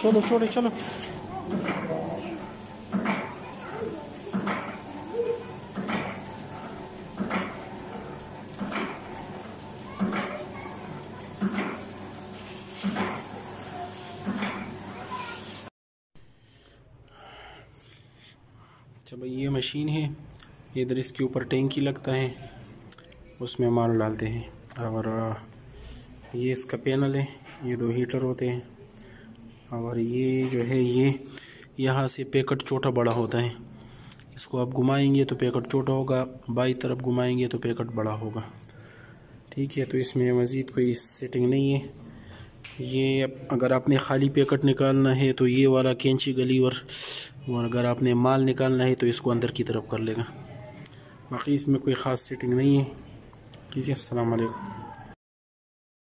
चलो छोड़ो चलो। अच्छा भाई ये मशीन है, इधर इसके ऊपर टैंकी लगता है, उसमें माल डालते हैं। और ये इसका पैनल है, ये 2 हीटर होते हैं। और ये जो है ये यहाँ से पैकेट छोटा बड़ा होता है, इसको आप घुमाएंगे तो पैकेट छोटा होगा, बाई तरफ घुमाएंगे तो पैकेट बड़ा होगा। ठीक है, तो इसमें मज़ीद कोई सेटिंग नहीं है। ये अगर आपने खाली पैकेट निकालना है तो ये वाला कैंची गलीवर, और अगर आपने माल निकालना है तो इसको अंदर की तरफ कर लेगा। बाकी इसमें कोई ख़ास सेटिंग नहीं है। ठीक है, अस्सलाम वालेकुम।